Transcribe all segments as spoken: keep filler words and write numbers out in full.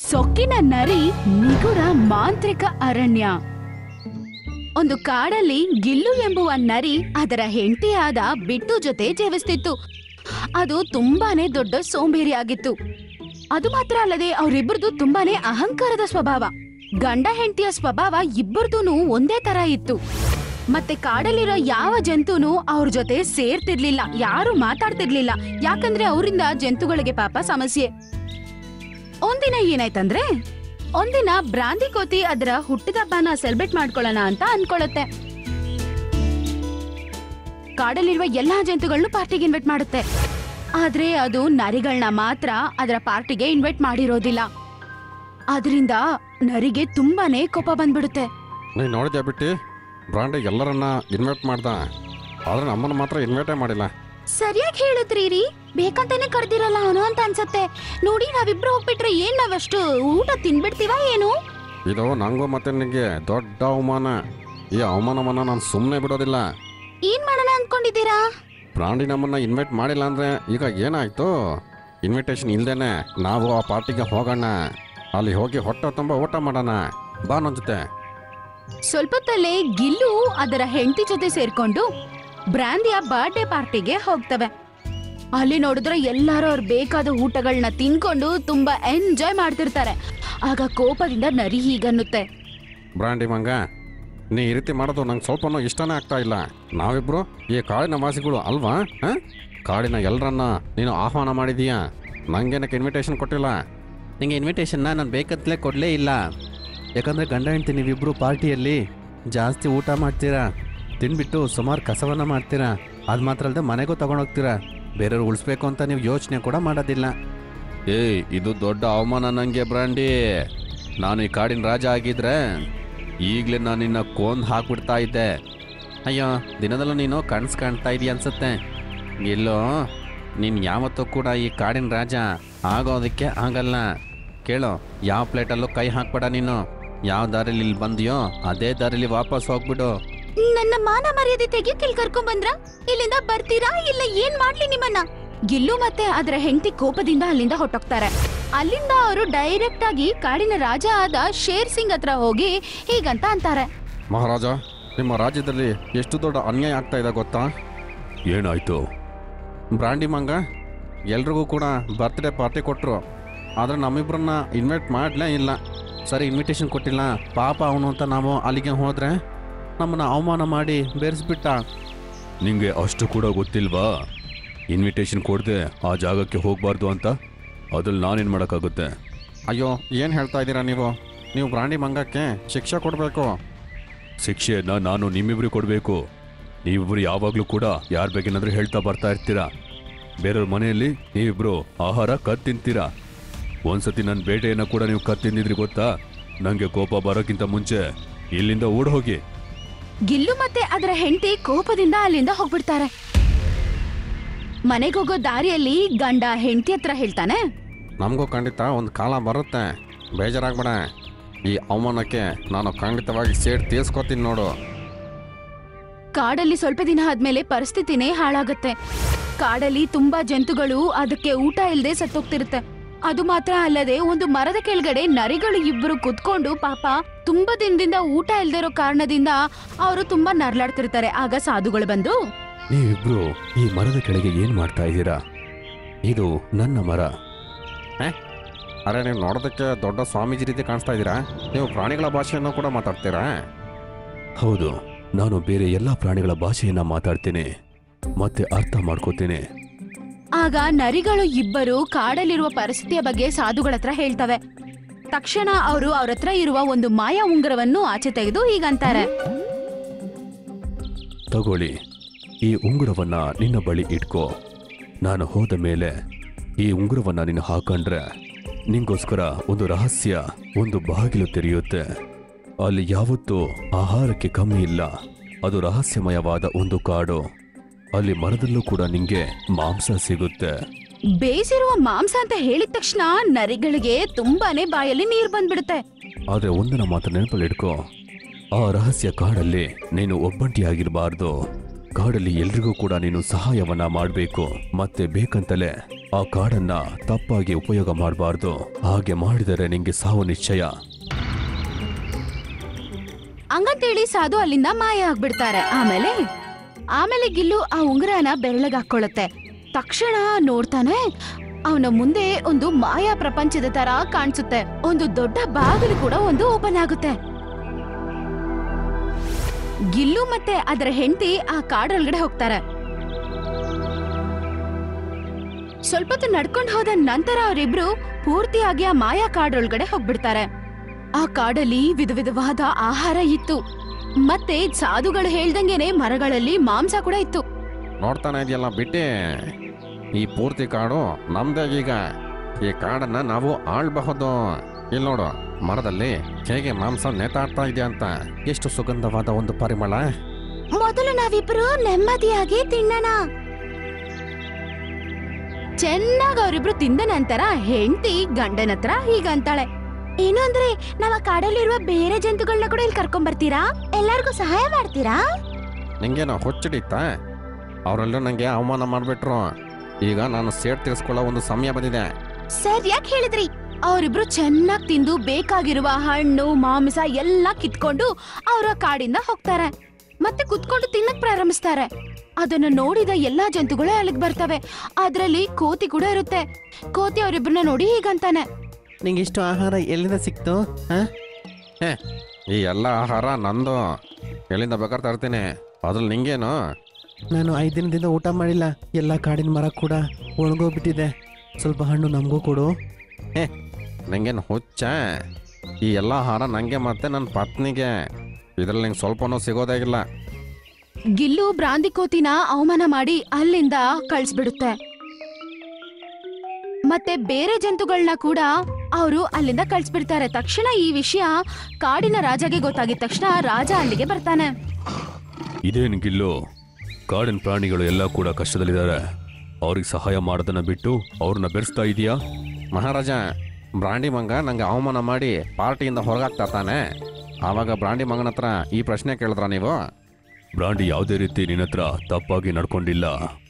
ಸೊಕ್ಕಿನ ನರಿ ನಿಗುರ ಮಾಂತ್ರಿಕ ಅರಣ್ಯ. ಒಂದು ಕಾಡಲ್ಲಿ ಗಿಲ್ಲು ಎಂಬುವ ನರಿ ಅದರ ಹೆಂಡತಿಯಾದ ಬಿಟ್ಟು ಜೊತೆ ಜೀವಿಸ್ತಿತ್ತು. ಅದು ತುಂಬಾನೇ ದೊಡ್ಡ ಸೋಂಬೇರಿ ಆಗಿತ್ತು. ಅದು ಮಾತ್ರ ಅಲ್ಲದೆ ಅವರಿಬ್ಬರದು ತುಂಬಾನೇ ಅಹಂಕಾರದ ಸ್ವಭಾವ. ಗಂಡ ಹೆಂಡತಿಯ ಸ್ವಭಾವ ಇಬ್ಬರದೂನು ಒಂದೇ ತರ ಇತ್ತು. ಮತ್ತೆ ಕಾಡಲ್ಲಿರೋ ಯಾವ ಜಂತುನು ಅವ್ರ ಜೊತೆ ಸೇರ್ತಿರ್ಲಿಲ್ಲ, ಯಾರು ಮಾತಾಡ್ತಿರ್ಲಿಲ್ಲ. ಯಾಕಂದ್ರೆ ಅವರಿಂದ ಜಂತುಗಳಿಗೆ ಪಾಪ ಸಮಸ್ಯೆ. ಒಂದಿನ ಏನಾಯ್ತಂದ್ರೆ, ಒಂದಿನ ಬ್ರಾಂದಿ ಕೋತಿ ಅದರ ಹುಟ್ಟಿದಬ್ಬನ ಸೆಲೆಬ್ರೇಟ್ ಮಾಡ್ಕೊಳ್ಳೋಣ ಅಂತ ಅನ್ಕೊಳ್ಳುತ್ತೆ. ಕಾಡಲ್ಲಿರುವ ಎಲ್ಲಾ ಜಂತುಗಳನ್ನು ಪಾರ್ಟಿಗೆ ಇನ್ವೈಟ್ ಮಾಡುತ್ತೆ. ಆದ್ರೆ ಅದು ನರಿಗಳನ್ನ ಮಾತ್ರ ಅದರ ಪಾರ್ಟಿಗೆ ಇನ್ವೈಟ್ ಮಾಡಿರೋದಿಲ್ಲ. ಅದರಿಂದ ನರಿಗೆ ತುಂಬಾನೇ ಕೋಪ ಬಂದ್ಬಿಡುತ್ತೆ. ನೀನ್ ನೋಡಿದ್ಯಾ ಬಿಟ್ಟಿ, ಬ್ರಾಂಡಿ ಎಲ್ಲರನ್ನ ಇನ್ವೈಟ್ ಮಾಡ್ದ, ಆದ್ರೆ ನಮ್ಮನ್ನ ಮಾತ್ರ ಇನ್ವೈಟೇ ಮಾಡಿಲ್ಲ. ಸರಿಯಾಗಿ ಹೇಳಿದ್ರಿ ರೀ, ಬೇಕಂತಾನೆ ಕರ್ದಿರಲ್ಲ ಅವನು ಅಂತ ಅನ್ಸತ್ತೆ. ನೋಡಿ, ನಾವಿಬ್ರು ಹೋಗ್ಬಿಟ್ರೆ ಏನ್ ನಾವಷ್ಟು ಊಟ ತಿನ್ಬಿಡ್ತೀವ ಏನು? ಇದು ನಂಗೂ ಮತ್ತೆ ನಿನಗೆ ದೊಡ್ಡ ಅವಮಾನ. ಈ ಅವಮಾನವನ್ನ ನಾನು ಸುಮ್ಮನೆ ಬಿಡೋದಿಲ್ಲ. ಏನ್ ಮಾಡೋಣ ಅನ್ಕೊಂಡಿದ್ದೀರಾ? ಬ್ರಾಂಡಿ ನಮ್ಮನ್ನ ಇನ್ವೈಟ್ ಮಾಡಿಲ್ಲ ಅಂದ್ರೆ ಈಗ ಏನಾಯ್ತು? ಇನ್ವಿಟೇಷನ್ ಇಲ್ದೇನೆ ನಾವು ಆ ಪಾರ್ಟಿಗೆ ಹೋಗೋಣ. ಅಲ್ಲಿ ಹೋಗಿ ಹೊಟ್ಟೆ ತುಂಬ ಊಟ ಮಾಡೋಣ, ಬಾ ನನ್ನ ಜೊತೆ. ಸ್ವಲ್ಪತ್ತಲ್ಲೇ ಗಿಲ್ಲು ಅದರ ಹೆಂಡತಿ ಜೊತೆ ಸೇರ್ಕೊಂಡು ಬ್ರಾಂದಿಯ ಬರ್ಡೇ ಪಾರ್ಟಿಗೆ ಹೋಗ್ತವೆ. ಅಲ್ಲಿ ನೋಡಿದ್ರೆ ಎಲ್ಲಾರು ಅವ್ರ ಬೇಕಾದ ಊಟಗಳನ್ನ ತಿನ್ಕೊಂಡು ತುಂಬಾ ಎಂಜಾಯ್ ಮಾಡ್ತಿರ್ತಾರೆ. ಆಗ ಕೋಪದಿಂದ ನರಿ ಹೀಗನ್ನುತ್ತೆ, ಬ್ರಾಂಡಿ ಮಂಗ, ನೀ ಈ ರೀತಿ ಮಾಡೋದು ನಂಗೆ ಸ್ವಲ್ಪನೂ ಇಷ್ಟನೇ ಆಗ್ತಾ ಇಲ್ಲ. ನಾವಿಬ್ರು ಈ ಕಾಡಿನ ವಾಸಿಗಳು ಅಲ್ವಾ? ಹಾಂ, ಕಾಡಿನ ಎಲ್ಲರನ್ನ ನೀನು ಆಹ್ವಾನ ಮಾಡಿದೀಯಾ, ನಂಗೇನಕ್ಕೆ ಇನ್ವಿಟೇಷನ್ ಕೊಟ್ಟಿಲ್ಲ? ನಿಂಗೆ ಇನ್ವಿಟೇಷನ್ನ ನಾನು ಬೇಕಂತಲೇ ಕೊಡಲೇ ಇಲ್ಲ. ಯಾಕಂದರೆ ಗಂಡ ಹೆಂಡ್ತಿ ನೀವಿಬ್ಬರು ಪಾರ್ಟಿಯಲ್ಲಿ ಜಾಸ್ತಿ ಊಟ ಮಾಡ್ತೀರಾ, ತಿನ್ಬಿಟ್ಟು ಸುಮಾರು ಕಸವನ್ನು ಮಾಡ್ತೀರಾ. ಅದು ಮಾತ್ರ ಅಲ್ಲದೆ ಮನೆಗೂ ತೊಗೊಂಡೋಗ್ತೀರಾ. ಬೇರೆಯವ್ರು ಉಳಿಸ್ಬೇಕು ಅಂತ ನೀವು ಯೋಚನೆ ಕೂಡ ಮಾಡೋದಿಲ್ಲ. ಏಯ್, ಇದು ದೊಡ್ಡ ಅವಮಾನ ನನಗೆ ಬ್ರಾಂಡಿ. ನಾನು ಈ ಕಾಡಿನ ರಾಜ ಆಗಿದ್ರೆ ಈಗಲೇ ನಾನು ನಿನ್ನ ಕೊಂದು ಹಾಕ್ಬಿಡ್ತಾ ಇದ್ದೆ. ಅಯ್ಯೋ, ದಿನದಲ್ಲೂ ನೀನು ಕನಸು ಕಾಣ್ತಾ ಇದೀಯ ಅನ್ಸುತ್ತೆ. ಎಲ್ಲೋ ನೀನು ಯಾವತ್ತೂ ಕೂಡ ಈ ಕಾಡಿನ ರಾಜ ಆಗೋದಕ್ಕೆ ಆಗಲ್ಲ. ಕೇಳೋ, ಯಾವ ಪ್ಲೇಟಲ್ಲೂ ಕೈ ಹಾಕ್ಬೇಡ. ನೀನು ಯಾವ ದಾರಿಲಿ ಇಲ್ಲಿ ಬಂದಿಯೋ ಅದೇ ದಾರಿಲಿ ವಾಪಸ್ ಹೋಗ್ಬಿಡು. ನನ್ನ ಮಾನ ಮರ್ಯಾದೆ ತೆಗಿಯಕ್ಕೆ ಇಲ್ಲಿ ಕರ್ಕೊಂಡ್ ಬಂದ್ರ? ಇಲ್ಲಿಂದ ಬರ್ತೀರಾ ಇಲ್ಲ ಏನ್ ಮಾಡ್ಲಿ ನಿಮ್ಮನ್ನ? ಗಿಲ್ಲು ಮತ್ತೆ ಅದರ ಹೆಂಡತಿ ಕೋಪದಿಂದ ಅಲ್ಲಿಂದ ಹೊಟ್ಟೋಗ್ತಾರೆ. ಅಲ್ಲಿಂದ ಅವರು ಡೈರೆಕ್ಟ್ ಆಗಿ ಕಾಡಿನ ರಾಜ ಆದ ಶೇರ್ ಸಿಂಗ್ ಹತ್ರ ಹೋಗಿ ಹೀಗಂತ ಅಂತಾರೆ, ಮಹಾರಾಜ, ನಿಮ್ಮ ರಾಜ್ಯದಲ್ಲಿ ಎಷ್ಟು ದೊಡ್ಡ ಅನ್ಯಾಯ ಆಗ್ತಾ ಇದೆ ಗೊತ್ತಾ? ಏನಾಯ್ತು? ಬ್ರಾಂಡಿ ಮಂಗ ಎಲ್ರಿಗೂ ಕೂಡ ಬರ್ತ್ಡೇ ಪಾರ್ಟಿ ಕೊಟ್ಟರು, ಆದರೆ ನಮ್ಮಿಬ್ಬರನ್ನ ಇನ್ವೈಟ್ ಮಾಡಲೇ ಇಲ್ಲ. ಸರಿ, ಇನ್ವಿಟೇಷನ್ ಕೊಟ್ಟಿಲ್ಲ ಪಾಪ ಅವನು ಅಂತ ನಾವು ಅಲ್ಲಿಗೆ ಹೋದರೆ ನಮ್ಮನ್ನು ಅವಮಾನ ಮಾಡಿ ಬೇರೆಸ್ಬಿಟ್ಟ. ನಿಂಗೆ ಅಷ್ಟು ಕೂಡ ಗೊತ್ತಿಲ್ವಾ? ಇನ್ವಿಟೇಷನ್ ಕೊಡದೆ ಆ ಜಾಗಕ್ಕೆ ಹೋಗಬಾರ್ದು ಅಂತ. ಅದ್ರಲ್ಲಿ ನಾನೇನು ಮಾಡೋಕ್ಕಾಗುತ್ತೆ? ಅಯ್ಯೋ, ಏನು ಹೇಳ್ತಾ ಇದ್ದೀರಾ ನೀವು? ನೀವು ಬ್ರಾಂಡಿ ಮಂಗಕ್ಕೆ ಶಿಕ್ಷೆ ಕೊಡಬೇಕು. ಶಿಕ್ಷೆಯನ್ನು ನಾನು ನಿಮ್ಮಿಬ್ರಿಗೆ ಕೊಡಬೇಕು? ನೀವಿಬ್ಬರು ಯಾವಾಗಲೂ ಕೂಡ ಯಾರ ಬೇಕೇನಾದರೂ ಹೇಳ್ತಾ ಬರ್ತಾ ಇರ್ತೀರಾ. ಬೇರೆಯವ್ರ ಮನೆಯಲ್ಲಿ ನೀವಿಬ್ಬರು ಆಹಾರ ಕದ್ದು ತಿಂತೀರಾ. ಒಂದ್ಸತಿ ನನ್ನ ಬೇಟೆಯನ್ನು ಕೂಡ ನೀವು ಕದ್ದು ತಿಂದಿದ್ರಿ ಗೊತ್ತಾ? ನನಗೆ ಕೋಪ ಬರೋಕ್ಕಿಂತ ಮುಂಚೆ ಇಲ್ಲಿಂದ ಓಡ್ ಹೋಗಿ. ಗಿಲ್ಲು ಮತ್ತೆ ಅದರ ಹೆಂಡತಿ ಕೋಪದಿಂದ ಅಲ್ಲಿಂದ ಹೋಗ್ಬಿಡ್ತಾರೆ. ಮನೆಗೋಗೋ ದಾರಿಯಲ್ಲಿ ಗಂಡ ಹೆಂಡತಿ ಹತ್ರ ಹೇಳ್ತಾನೆ, ನಮಗೂ ಖಂಡಿತ ಒಂದು ಕಾಲ ಬರುತ್ತೆ, ಬೇಜಾರಾಗ್ಬೇಡ. ಈ ಅವಮಾನಕ್ಕೆ ನಾನು ಖಂಡಿತವಾಗಿ ಸೇಡ್ ತೀರ್ಸ್ಕೊತೀನಿ ನೋಡು. ಕಾಡಲ್ಲಿ ಸ್ವಲ್ಪ ದಿನ ಆದ್ಮೇಲೆ ಪರಿಸ್ಥಿತಿನೇ ಹಾಳಾಗುತ್ತೆ. ಕಾಡಲ್ಲಿ ತುಂಬಾ ಜಂತುಗಳು ಅದಕ್ಕೆ ಊಟ ಇಲ್ಲದೆ ಸತ್ತೋಗ್ತಿರುತ್ತೆ. ಅದು ಮಾತ್ರ ಅಲ್ಲದೆ ಒಂದು ಮರದ ಕೆಳಗಡೆ ನರಿಗಳು ಇಬ್ಬರು ಕುತ್ಕೊಂಡು ಪಾಪ ತುಂಬಾ ದಿನದಿಂದ ಊಟ ಇಲ್ದೇ ಇರೋ ಕಾರಣದಿಂದ ಅವರು ತುಂಬಾ ನರ್ಲಾಡ್ತಿರ್ತಾರೆ. ಆಗ ಸಾಧುಗಳು ಬಂದು, ನೀವಿಬ್ರು ಈ ಮರದ ಕೆಳಗೆ ಏನು ಮಾಡ್ತಾ ಇದ್ದೀರಾ? ಇದು ನನ್ನ ಮರ. ಅರೆ, ನೀವು ನೋಡೋದಕ್ಕೆ ದೊಡ್ಡ ಸ್ವಾಮೀಜಿ ರೀತಿ ಕಾಣಿಸ್ತಾ ಇದ್ದೀರಾ. ನೀವು ಪ್ರಾಣಿಗಳ ಭಾಷೆಯನ್ನು ಕೂಡ ಮಾತಾಡ್ತೀರಾ? ಹೌದು, ನಾನು ಬೇರೆ ಎಲ್ಲ ಪ್ರಾಣಿಗಳ ಭಾಷೆಯನ್ನ ಮಾತಾಡ್ತೇನೆ ಮತ್ತೆ ಅರ್ಥ ಮಾಡ್ಕೋತೇನೆ. ಆಗ ನರಿಗಳು ಇಬ್ಬರು ಕಾಡಲ್ಲಿರುವ ಪರಿಸ್ಥಿತಿಯ ಬಗ್ಗೆ ಸಾಧುಗಳ ಹತ್ರ ಹೇಳ್ತವೆ. ತಕ್ಷಣ ಅವರು ಅವ್ರ ಹತ್ರ ಇರುವ ಒಂದು ಮಾಯಾ ಉಂಗುರವನ್ನು ಆಚೆ ತೆಗೆದು ಹೀಗಂತಾರೆ, ತಗೊಳ್ಳಿ, ಈ ಉಂಗುರವನ್ನ ನಿನ್ನ ಬಳಿ ಇಟ್ಕೋ. ನಾನು ಹೋದ ಮೇಲೆ ಈ ಉಂಗುರವನ್ನ ನೀನು ಹಾಕೊಂಡ್ರೆ ನಿಂಗೋಸ್ಕರ ಒಂದು ರಹಸ್ಯ, ಒಂದು ಬಾಗಿಲು ತೆರೆಯುತ್ತೆ. ಅಲ್ಲಿ ಯಾವತ್ತೂ ಆಹಾರಕ್ಕೆ ಕಮ್ಮಿ ಇಲ್ಲ. ಅದು ರಹಸ್ಯಮಯವಾದ ಒಂದು ಕಾಡು. ಅಲ್ಲಿ ಮರದಲ್ಲೂ ಕೂಡ ನಿಂಗೆ ಮಾಂಸ ಸಿಗುತ್ತೆ. ಬೇಯಿಸಿರುವ ಮಾಂಸ ಅಂತ ಹೇಳಿದ ತಕ್ಷಣ ನರಿಗಳಿಗೆ ತುಂಬಾನೇ ಬಾಯಲ್ಲಿ ನೀರು ಬಂದ್ಬಿಡುತ್ತೆ. ಆದ್ರೆ ಒಂದನ್ನ ಮಾತ್ರ ನೆನಪಲ್ಲಿಟ್ಕೋ, ಆ ರಹಸ್ಯ ಕಾಡಲ್ಲಿ ನೀನು ಒಬ್ಬಂಟಿಯಾಗಿರಬಾರ್ದು. ಕಾಡಲ್ಲಿ ಎಲ್ರಿಗೂ ಕೂಡ ನೀನು ಸಹಾಯವನ್ನ ಮಾಡಬೇಕು. ಮತ್ತೆ ಬೇಕಂತಲೇ ಆ ಕಾಡನ್ನ ತಪ್ಪಾಗಿ ಉಪಯೋಗ ಮಾಡಬಾರ್ದು. ಹಾಗೆ ಮಾಡಿದರೆ ನಿಂಗೆ ಸಾವು ನಿಶ್ಚಯ. ಹಂಗಂತೇಳಿ ಸಾಧು ಅಲ್ಲಿಂದ ಮಾಯ ಆಗ್ಬಿಡ್ತಾರೆ. ಆಮೇಲೆ ಆಮೇಲೆ ಗಿಲ್ಲು ಆ ಉಂಗುರನ ಬೆರಳಿಗೆ ಹಾಕೊಳ್ಳುತ್ತೆ. ತಕ್ಷಣ ನೋಡ್ತಾನೆ, ಅವನ ಮುಂದೆ ಒಂದು ಮಾಯಾ ಪ್ರಪಂಚದ ತರ ಕಾಣಿಸುತ್ತೆ. ಒಂದು ದೊಡ್ಡ ಬಾಗಿಲು ಕೂಡ ಒಂದು ಓಪನ್ ಆಗುತ್ತೆ. ಗಿಲ್ಲು ಮತ್ತೆ ಅದರ ಹೆಂಡತಿ ಆ ಕಾಡೊಳಗಡೆ ಹೋಗ್ತಾರೆ. ಸ್ವಲ್ಪ ಹೊತ್ತು ನಡ್ಕೊಂಡು ಹೋದ ನಂತರ ಅವರಿಬ್ರು ಪೂರ್ತಿಯಾಗಿ ಆ ಮಾಯಾ ಕಾಡೊಳಗಡೆ ಹೋಗ್ಬಿಡ್ತಾರೆ. ಆ ಕಾಡಲ್ಲಿ ವಿಧ ವಿಧವಾದ ಆಹಾರ ಇತ್ತು. ಮತ್ತೆ ಸಾಧುಗಳು ಹೇಳ್ದಂಗೆನೆ ಮರಗಳಲ್ಲಿ ಮಾಂಸ ಕೂಡ ಇತ್ತು. ನೋಡ್ತಾನೆ ಇದೆಯಲ್ಲ ಬಿಟ್ಟಿ, ಈ ಪೂರ್ತಿ ಕಾಡು ನಮ್ದೇ. ಈಗ ಈ ಕಾಡನ್ನ ನಾವು ಆಳ್ಬಹುದು. ಇಲ್ಲಿ ನೋಡು, ಮರದಲ್ಲಿ ಹೇಗೆ ಮಾಂಸ ನೇತಾಡ್ತಾ ಇದೆ ಅಂತ. ಎಷ್ಟು ಸುಗಂಧವಾದ ಒಂದು ಪರಿಮಳ. ಮೊದಲು ನಾವಿಬ್ರು ನೆಮ್ಮದಿಯಾಗಿ ತಿನ್ನೋಣ. ಚೆನ್ನಾಗಿ ಅವರಿಬ್ರು ತಿಂದ ನಂತರ ಹೆಂಡತಿ ಗಂಡನ ಹತ್ರ ಹೀಗಂತಾಳೆ, ಏನು ಅಂದ್ರೆ ನಾವ್ ಆ ಕಾಡಲ್ಲಿರುವ ಬೇರೆ ಜಂತುಗಳನ್ನ ಕೂಡ ಇಲ್ಲಿ ಕರ್ಕೊಂಡ್ ಬರ್ತೀರಾ? ಎಲ್ಲರಿಗೂ ಸಹಾಯ ಮಾಡ್ತೀರಾ? ನಿಂಗೇನೋ ಹುಚ್ಚಿಡಿತ್ತ? ಅವರೆಲ್ಲರೂ ನಂಗೆ ಅವಮಾನ ಮಾಡ್ಬಿಟ್ರು. ಈಗ ನಾನು ಸೇಡ್ ತೀರಿಸ್ಕೊಳ್ಳೋ ಒಂದು ಸಮಯ ಬಂದಿದೆ. ಸರ್ ಯಾಕೆ ಹೇಳಿದ್ರಿ? ಅವರಿಬ್ರು ಚೆನ್ನಾಗಿ ತಿಂದು ಬೇಕಾಗಿರುವ ಹಣ್ಣು ಮಾಂಸ ಎಲ್ಲ ಕಿತ್ಕೊಂಡು ಅವರ ಕಾಡಿಂದ ಹೋಗ್ತಾರೆ. ಮತ್ತೆ ಕುತ್ಕೊಂಡು ತಿನ್ನಕ್ ಪ್ರಾರಂಭಿಸ್ತಾರೆ. ಅದನ್ನ ನೋಡಿದ ಎಲ್ಲಾ ಜಂತುಗಳೇ ಅಲ್ಲಿಗೆ ಬರ್ತವೆ. ಅದ್ರಲ್ಲಿ ಕೋತಿ ಕೂಡ ಇರುತ್ತೆ. ಕೋತಿ ಅವರಿಬ್ರನ್ನ ನೋಡಿ ಹೀಗಂತಾನೆ, ನಿಂಗೆ ಇಷ್ಟು ಆಹಾರ ಎಲ್ಲಿಂದ ಸಿಕ್ತು? ಹೇ, ಈ ಎಲ್ಲ ಆಹಾರ ನಂದು. ಎಲ್ಲಿಂದ ಬೇಕಾದ್ರೆ ತರ್ತೀನಿ. ಅದ್ರಲ್ಲಿ ನಿಂಗೇನು? ನಾನು ಐದು ದಿನದಿಂದ ಊಟ ಮಾಡಿಲ್ಲ. ಎಲ್ಲ ಕಾಡಿನ ಮರ ಕೂಡ ಒಣಗೋಗ್ಬಿಟ್ಟಿದೆ. ಸ್ವಲ್ಪ ಹಣ್ಣು ನಮಗೂ ಕೊಡು. ಹೇ, ನಂಗೇನು ಹುಚ್ಚ? ಈ ಎಲ್ಲ ಆಹಾರ ನನಗೆ ಮತ್ತೆ ನನ್ನ ಪತ್ನಿಗೆ. ಇದ್ರಲ್ಲಿ ನಿಂಗೆ ಸ್ವಲ್ಪನೂ ಸಿಗೋದಾಗಿಲ್ಲ. ಗಿಲ್ಲು ಬ್ರಾಂದಿ ಕೋತಿನ ಅವಮಾನ ಮಾಡಿ ಅಲ್ಲಿಂದ ಕಳ್ಸ್ಬಿಡುತ್ತೆ. ಮತ್ತೆ ಬೇರೆ ಜಂತುಗಳನ್ನ ಕೂಡ ಅವರು ಅಲ್ಲಿಂದ ಕಳ್ಸ್ಬಿಡ್ತಾರೆ. ತಕ್ಷಣ ಈ ವಿಷಯ ಕಾಡಿನ ರಾಜಗೆ ಗೊತ್ತಾಗಿದ ತಕ್ಷಣ ರಾಜ ಅಲ್ಲಿಗೆ ಬರ್ತಾನೆ. ಇದೇನು ಗಿಲ್ಲು, ಕಾಡಿನ ಪ್ರಾಣಿಗಳು ಎಲ್ಲ ಕೂಡ ಕಷ್ಟದಲ್ಲಿದ್ದಾರೆ. ಅವ್ರಿಗೆ ಸಹಾಯ ಮಾಡೋದನ್ನ ಬಿಟ್ಟು ಅವ್ರನ್ನ ಬೆರೆಸ್ತಾ ಇದೀಯಾ? ಮಹಾರಾಜ, ಬ್ರಾಂಡಿ ಮಂಗ ನಂಗೆ ಅವಮಾನ ಮಾಡಿ ಪಾರ್ಟಿಯಿಂದ ಹೊರಗಾಗ್ತಾ ತಾನೆ. ಆವಾಗ ಬ್ರಾಂಡಿ ಮಂಗನ ಹತ್ರ ಈ ಪ್ರಶ್ನೆ ಕೇಳಿದ್ರ ನೀವು? ಬ್ರಾಂಡಿ ಯಾವುದೇ ರೀತಿ ನಿನ್ನ ಹತ್ರ ತಪ್ಪಾಗಿ ನಡ್ಕೊಂಡಿಲ್ಲ.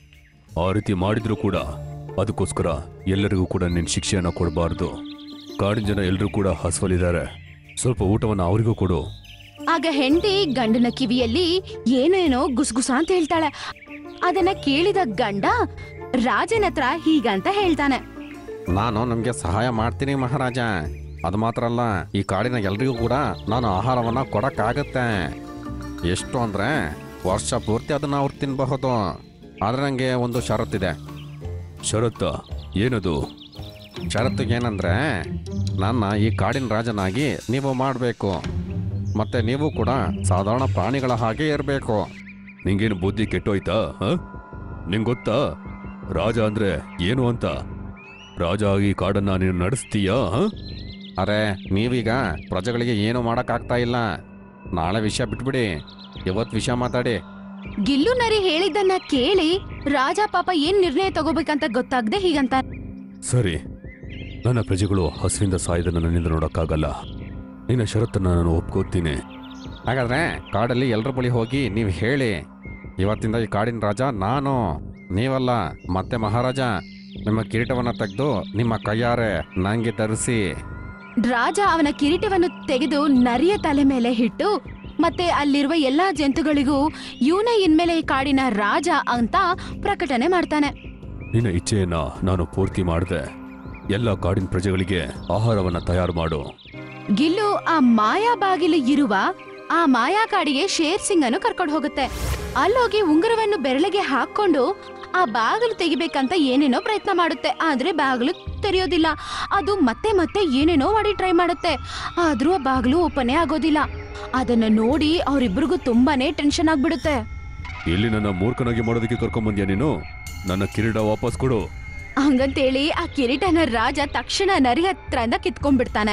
ಆ ರೀತಿ ಮಾಡಿದ್ರು ಕೂಡ ಅದಕ್ಕೋಸ್ಕರ ಎಲ್ಲರಿಗೂ ಕೂಡ ನಿನ್ನ ಶಿಕ್ಷೆಯನ್ನು ಕೊಡಬಾರ್ದು. ಕಾಡಿನ ಜನ ಎಲ್ಲರೂ ಕೂಡ ಹಸುವಲ್ಲಿದ್ದಾರೆ. ಸ್ವಲ್ಪ ಊಟವನ್ನು ಅವರಿಗೂ ಕೊಡು. ಆಗ ಹೆಂಡತಿ ಗಂಡನ ಕಿವಿಯಲ್ಲಿ ಏನೇನೋ ಗುಸ್ಗುಸ ಅಂತ ಹೇಳ್ತಾಳೆ. ಅದನ್ನ ಕೇಳಿದ ಗಂಡ ರಾಜನ ಹತ್ರ ಹೀಗಂತ ಹೇಳ್ತಾನೆ, ನಾನು ನಿಮಗೆ ಸಹಾಯ ಮಾಡ್ತೀನಿ ಮಹಾರಾಜ. ಅದು ಮಾತ್ರ ಅಲ್ಲ, ಈ ಕಾಡಿನ ಎಲ್ರಿಗೂ ಕೂಡ ನಾನು ಆಹಾರವನ್ನು ಕೊಡಕ್ಕಾಗತ್ತೆ. ಎಷ್ಟು ಅಂದರೆ ವರ್ಷ ಪೂರ್ತಿ ಅದನ್ನು ಅವ್ರು ತಿನ್ನಬಹುದು. ಆದರೆ ನನಗೆ ಒಂದು ಷರತ್ತಿದೆ. ಷರತ್ತ ಏನದು? ಷರತ್ತಿಗೇನೆಂದರೆ, ನನ್ನ ಈ ಕಾಡಿನ ರಾಜನಾಗಿ ನೀವು ಮಾಡಬೇಕು. ಮತ್ತು ನೀವು ಕೂಡ ಸಾಧಾರಣ ಪ್ರಾಣಿಗಳ ಹಾಗೆ ಇರಬೇಕು. ನಿಂಗೇನು ಬುದ್ಧಿ ಕೆಟ್ಟೋಯ್ತಾ? ನಿಂಗೆ ಗೊತ್ತಾ ರಾಜ ಅಂದರೆ ಏನು ಅಂತ? ರಾಜ ಆಗಿ ಕಾಡನ್ನು ನೀನು ನಡೆಸ್ತೀಯಾ? ಅರೆ, ನೀವೀಗ ಪ್ರಜೆಗಳಿಗೆ ಏನು ಮಾಡೋಕ್ಕಾಗ್ತಾ ಇಲ್ಲ. ನಾಳೆ ವಿಷಯ ಬಿಟ್ಬಿಡಿ, ಇವತ್ತು ವಿಷಯ ಮಾತಾಡಿ. ಗಿಲ್ಲು ನರಿ ಹೇಳಿದ್ದನ್ನ ಕೇಳಿ ರಾಜ ಪಾಪ ಏನ್ ನಿರ್ಣಯ ತಗೋಬೇಕಂತ ಗೊತ್ತಾಗದೆ ಹೀಗಂತ, ಸರಿ, ನನ್ನ ಪ್ರಜೆಗಳು ಹಸಿರಿಂದ ಸಾಯ್ದನ್ನು ನನ್ನಿಂದ ನೋಡೋಕ್ಕಾಗಲ್ಲ. ನಿನ್ನ ಷರತ್ತನ್ನು ನಾನು ಒಪ್ಕೋತೀನಿ. ಹಾಗಾದರೆ ಕಾಡಲ್ಲಿ ಎಲ್ಲರ ಬಳಿ ಹೋಗಿ ನೀವು ಹೇಳಿ, ಇವತ್ತಿಂದ ಈ ಕಾಡಿನ ರಾಜ ನಾನು, ನೀವಲ್ಲ. ಮತ್ತೆ ಮಹಾರಾಜ, ನಿಮ್ಮ ಕಿರೀಟವನ್ನು ತೆಗೆದು ನಿಮ್ಮ ಕೈಯಾರೆ ನಂಗೆ ತರಿಸಿ. ರಾಜ ಅವನ ಕಿರೀಟವನ್ನು ತೆಗೆದು ನರಿಯ ತಲೆ ಮೇಲೆ ಇಟ್ಟು ಮತ್ತೆ ಅಲ್ಲಿರುವ ಎಲ್ಲಾ ಜಂತುಗಳಿಗೂ ಇವನೇ ಇನ್ಮೇಲೆ ಈ ಕಾಡಿನ ರಾಜ ಅಂತ ಪ್ರಕಟಣೆ ಮಾಡ್ತಾನೆ. ನಿನ್ನ ಇಚ್ಛೆಯನ್ನ ನಾನು ಪೂರ್ತಿ ಮಾಡಿದೆ. ಎಲ್ಲ ಕಾಡಿನ ಪ್ರಜೆಗಳಿಗೆ ಆಹಾರವನ್ನ ತಯಾರು ಮಾಡು. ಗಿಲ್ಲು ಆ ಮಾಯಾ ಬಾಗಿಲು ಇರುವ ಆ ಮಾಯಾ ಕಾಡಿಗೆ ಶೇರ್ ಸಿಂಗ್ ಅನ್ನು ಕರ್ಕೊಂಡು ಹೋಗುತ್ತೆ. ಅಲ್ಲೋಗಿ ಉಂಗುರವನ್ನು ಬೆರಳಿಗೆ ಹಾಕೊಂಡು ಆ ಬಾಗಿಲು ತೆಗಿಬೇಕಂತ ಏನೇನೋ ಪ್ರಯತ್ನ ಮಾಡುತ್ತೆ. ಆದ್ರೆ ಬಾಗಿಲು ತೆರೆಯೋದಿಲ್ಲ. ಅದು ಮತ್ತೆ ಮತ್ತೆ ಏನೇನೋ ಮಾಡಿ ಟ್ರೈ ಮಾಡುತ್ತೆ. ಆದ್ರೂ ಆ ಬಾಗಿಲು ಓಪನೇ ಆಗೋದಿಲ್ಲ. ಅದನ್ನ ನೋಡಿ ಅವರಿಬ್ರಿಗೂ ತುಂಬಾನೇ ಟೆನ್ಷನ್ ಆಗ್ಬಿಡುತ್ತೆ. ಇಲ್ಲಿ ನನ್ನ ಮೂರ್ಖನಾಗಿ ಮಾಡೋದಕ್ಕೆ ಕರ್ಕೊಂಬಂದ್ಯಾ ನೀನು? ನನ್ನ ಕಿರೀಟ ವಾಪಸ್ ಕೊಡು. ಹಂಗಂತೇಳಿ ಆ ಕಿರೀಟನ ರಾಜ ತಕ್ಷಣ ನರಿ ಹತ್ರದಿಂದ ಕಿತ್ಕೊಂಡ್ಬಿಡ್ತಾನೆ.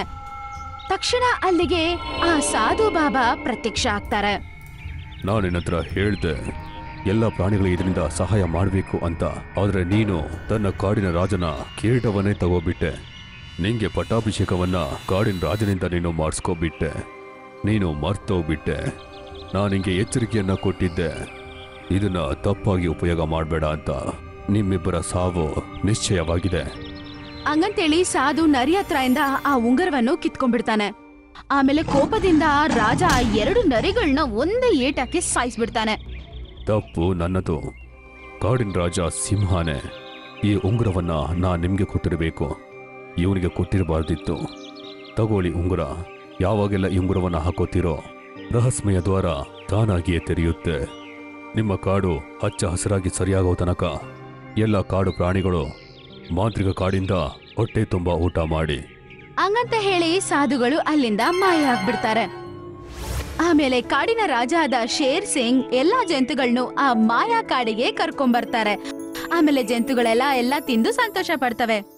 ತಕ್ಷಣ ಅಲ್ಲಿಗೆ ಆ ಸಾಧು ಬಾಬಾ ಪ್ರತ್ಯಕ್ಷ ಆಗ್ತಾರೆ. ನಾನು ನಿನ್ನ ಹತ್ರ ಹೇಳ್ದೆ ಎಲ್ಲ ಪ್ರಾಣಿಗಳು ಇದರಿಂದ ಸಹಾಯ ಮಾಡಬೇಕು ಅಂತ. ಆದ್ರೆ ನೀನು ತನ್ನ ಕಾಡಿನ ರಾಜನ ಕಿರೀಟವನ್ನೇ ತಗೋಬಿಟ್ಟೆ. ನಿಂಗೆ ಪಟ್ಟಾಭಿಷೇಕವನ್ನ ಕಾಡಿನ ರಾಜನಿಂದ ನೀನು ಮಾಡಿಸ್ಕೋಬಿಟ್ಟೆ. ನೀನು ಮರ್ತೋಗ್ಬಿಟ್ಟೆ. ನಾನು ನಿಂಗೆ ಎಚ್ಚರಿಕೆಯನ್ನ ಕೊಟ್ಟಿದ್ದೆ, ಇದನ್ನ ತಪ್ಪಾಗಿ ಉಪಯೋಗ ಮಾಡಬೇಡ ಅಂತ. ನಿಮ್ಮಿಬ್ಬರ ಸಾವು ನಿಶ್ಚಯವಾಗಿದೆ. ಹಂಗಂತೇಳಿ ಸಾಧು ನರಿ ಹತ್ರ ಇಂದ ಆ ಉಂಗುರವನ್ನು ಕಿತ್ಕೊಂಡ್ಬಿಡ್ತಾನೆ. ಆಮೇಲೆ ಕೋಪದಿಂದ ರಾಜ ಆ ಎರಡು ನರಿಗಳನ್ನ ಒಂದೇ ಏಟಕ್ಕೆ ಸಾಯಿಸ್ಬಿಡ್ತಾನೆ. ತಪ್ಪು ನನ್ನದು. ಕಾಡಿನ ರಾಜ ಸಿಂಹನೇ. ಈ ಉಂಗುರವನ್ನ ನಾನು ನಿಮಗೆ ಕೊಟ್ಟಿರಬೇಕು, ಇವನಿಗೆ ಕೊಟ್ಟಿರಬಾರ್ದಿತ್ತು. ತಗೊಳ್ಳಿ ಉಂಗುರ. ಯಾವಾಗೆಲ್ಲ ಈ ಉಂಗುರವನ್ನ ಹಾಕೋತೀರೋ ರಹಸ್ಯಮಯ ದ್ವಾರ ತಾನಾಗಿಯೇ ತೆರೆಯುತ್ತೆ. ನಿಮ್ಮ ಕಾಡು ಹಚ್ಚ ಹಸಿರಾಗಿ ಸರಿಯಾಗೋ ತನಕ ಎಲ್ಲ ಕಾಡು ಪ್ರಾಣಿಗಳು ಮಾಂತ್ರಿಕ ಕಾಡಿಂದ ಹೊಟ್ಟೆ ತುಂಬ ಊಟ ಮಾಡಿ. ಹಂಗಂತ ಹೇಳಿ ಸಾಧುಗಳು ಅಲ್ಲಿಂದ ಮಾಯ ಆಗ್ಬಿಡ್ತಾರೆ. ಆಮೇಲೆ ಕಾಡಿನ ರಾಜ ಆದ ಶೇರ್ ಸಿಂಗ್ ಎಲ್ಲಾ ಜಂತುಗಳನ್ನು ಆ ಮಾಯಾ ಕಾಡಿಗೆ ಕರ್ಕೊಂಡ್ಬರ್ತಾರೆ. ಆಮೇಲೆ ಜಂತುಗಳೆಲ್ಲ ಎಲ್ಲ ತಿಂದು ಸಂತೋಷ ಪಡ್ತವೆ.